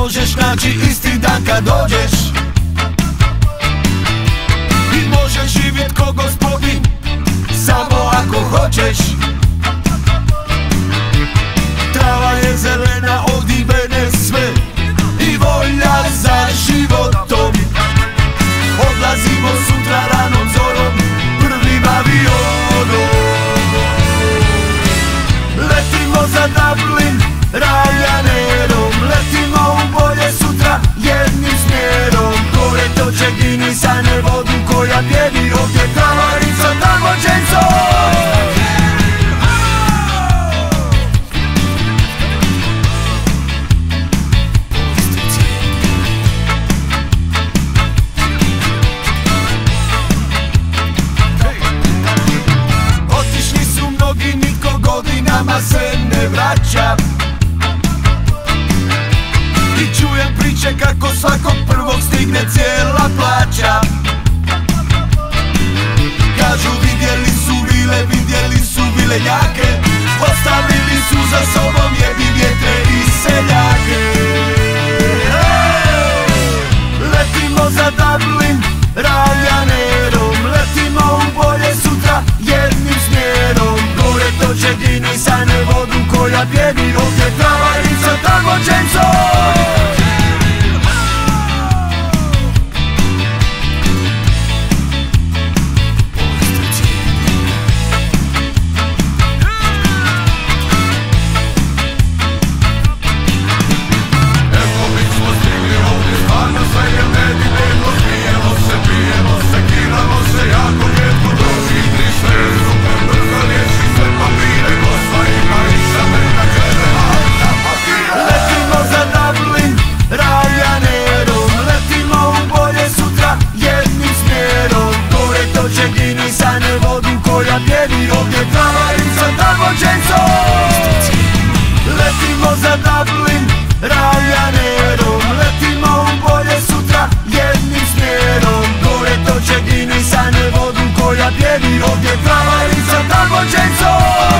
možeš naći isti dan kad dođeš. I možeš živjet ko gospodin, samo ako hoćeš. Trava je zelena, odivene sve i volja za životom. Odlazimo sutra ranom zorom, prvim avionom. Letimo za Dublin, Ryanairom. Letimo u bolje sutra jednim smjerom. Gore toče Guinnessa, ne vodu koja pjeni. Ovdje travarica tamo Otišli su mnogi, nitko godinama se ne vraća. I čujem priče kako svakog prvog stigne cijela plaća. Kažu vidjeli su vile, vidjeli su vilenjake. Ostavili su za sobom jebi vjetre i seljake. Letimo za Dublin, Ryanairom. Letimo u bolje sutra jednim smjerom. Gore toče Guinnessa, ne vodu koja pjeni. Ovdje travarica tamo Ovdje travarica tamo Letimo za Dublin, Ryanairom. Letimo u bolje sutra jednim smjerom. Gore toče Guinnessa, ne vodu koja pjeni. Ovdje travarica tamo